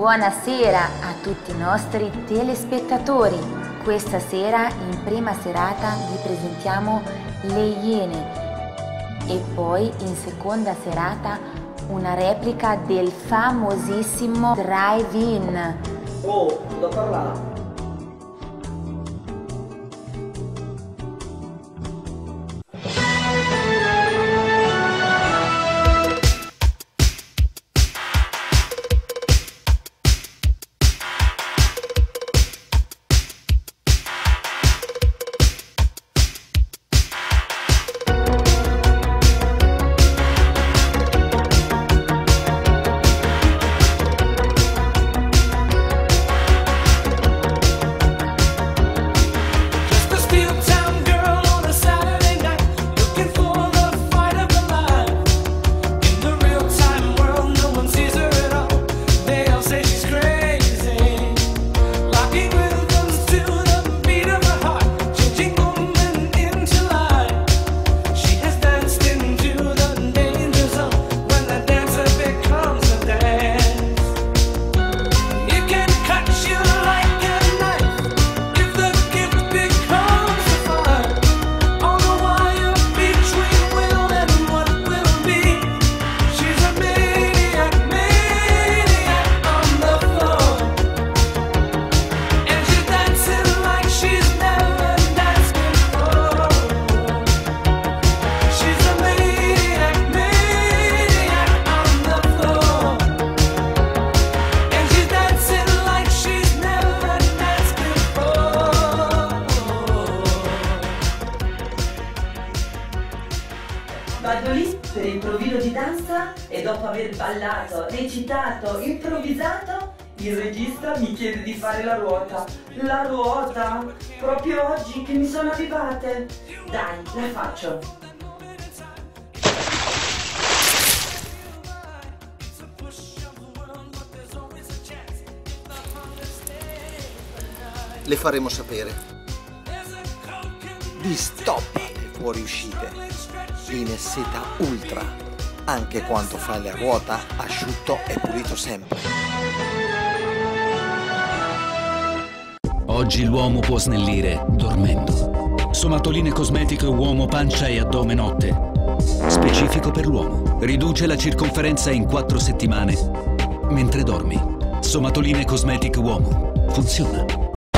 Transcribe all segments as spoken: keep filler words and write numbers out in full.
Buonasera a tutti i nostri telespettatori. Questa sera in prima serata vi presentiamo Le Iene e poi in seconda serata una replica del famosissimo Drive-In. Oh, da parlare. Vado lì per il provino di danza e dopo aver ballato, recitato, improvvisato, il regista mi chiede di fare la ruota. La ruota? Proprio oggi che mi sono arrivate. Dai, la faccio. Le faremo sapere di stop alle fuoriuscite. Linee seta ultra, anche quando fai la ruota, asciutto e pulito sempre. Oggi l'uomo può snellire dormendo. Somatoline cosmetico uomo pancia e addome notte. Specifico per l'uomo. Riduce la circonferenza in quattro settimane mentre dormi. Somatoline cosmetico uomo. Funziona.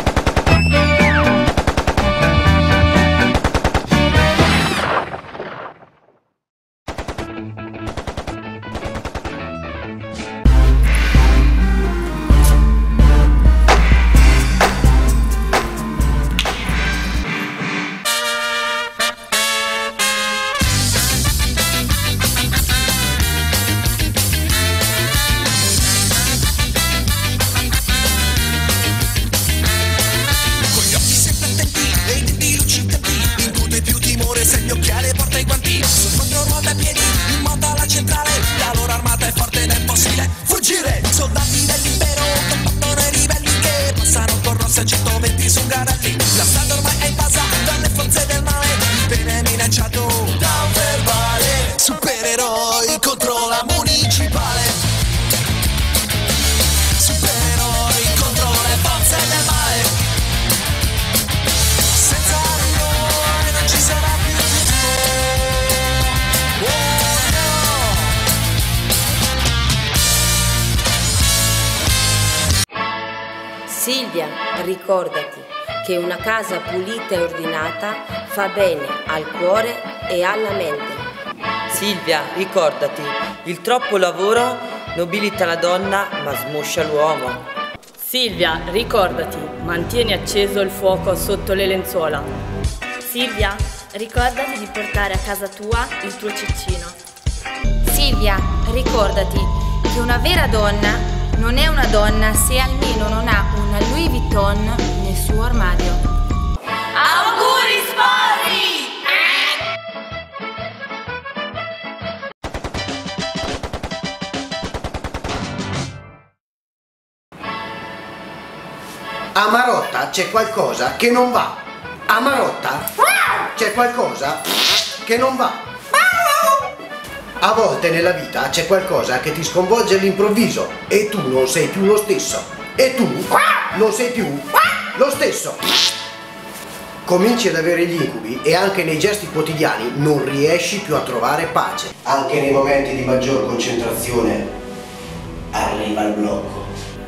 centoventi su Garelli, la strada ormai è invasa dalle forze del male, viene minacciato da un verbale, supereroi contro la municipale, supereroi contro le forze del male, senza noi non ci sarà più futuro, oh no. Silvia, ricordati che una casa pulita e ordinata fa bene al cuore e alla mente. Silvia, ricordati, il troppo lavoro nobilita la donna ma smoscia l'uomo. Silvia, ricordati, mantieni acceso il fuoco sotto le lenzuola. Silvia, ricordati di portare a casa tua il tuo ciccino. Silvia, ricordati che una vera donna non è una donna se almeno non ha una Louis Vuitton nel suo armadio. Auguri sposi! A Marotta c'è qualcosa che non va. A Marotta c'è qualcosa che non va. A volte nella vita c'è qualcosa che ti sconvolge all'improvviso e tu non sei più lo stesso. E tu non sei più lo stesso. Cominci ad avere gli incubi e anche nei gesti quotidiani non riesci più a trovare pace. Anche nei momenti di maggior concentrazione arriva il blocco.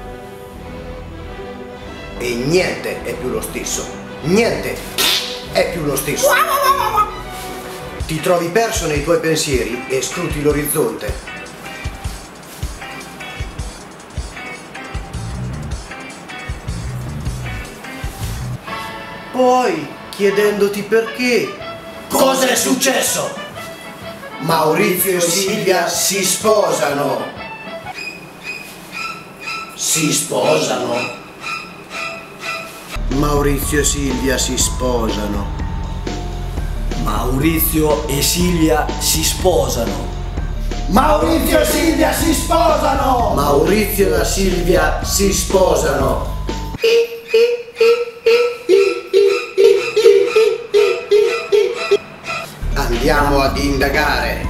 E niente è più lo stesso. Niente è più lo stesso. Ti trovi perso nei tuoi pensieri e scruti l'orizzonte. Poi, chiedendoti perché, cosa è successo? Maurizio e Silvia si sposano. Si sposano. Maurizio e Silvia si sposano. Maurizio e Silvia si sposano. Maurizio e Silvia si sposano! Maurizio e Silvia si sposano. Andiamo ad indagare.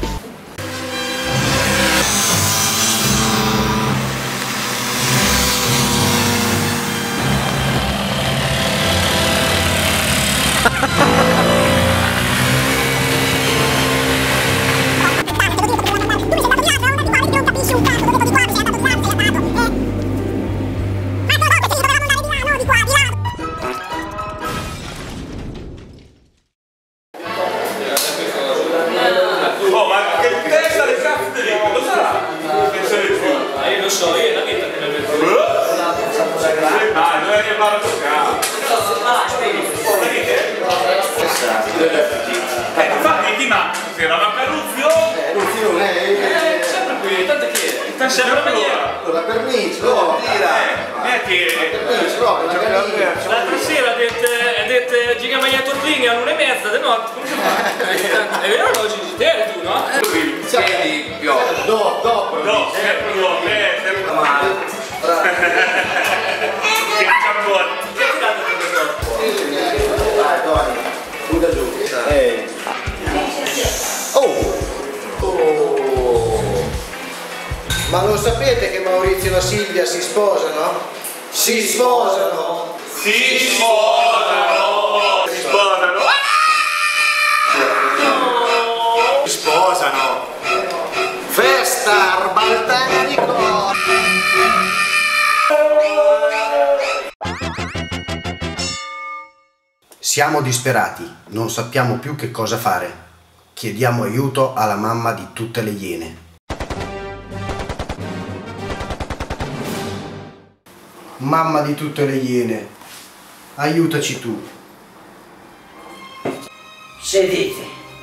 Per me, ce l'ho, l'altra sera ha detto giga maglia torlini all'una e mezza di notte, come si fa? È vero oggi di te tu, no? Sì, dopo, dopo, dopo, sempre dopo, eh, sempre male. Che cappone. Che ti dà tutto? Vai, Tony, butta giù. Oh! Ma lo sapete che Maurizio e la Silvia si sposano? Si sposano! Si sposano! Si sposano! Si sposano! Festa Arbaltanico! Siamo disperati, non sappiamo più che cosa fare. Chiediamo aiuto alla mamma di tutte le Iene. Mamma di tutte le Iene, aiutaci tu. Sedete.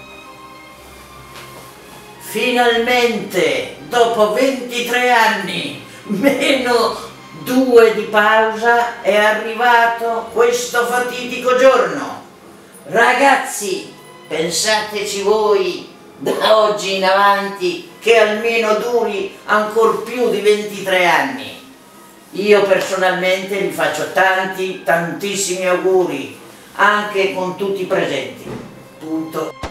Finalmente, dopo ventitré anni, meno due di pausa, è arrivato questo fatidico giorno. Ragazzi, pensateci voi da oggi in avanti che almeno duri ancor più di ventitré anni. Io personalmente vi faccio tanti, tantissimi auguri, anche con tutti i presenti. Punto.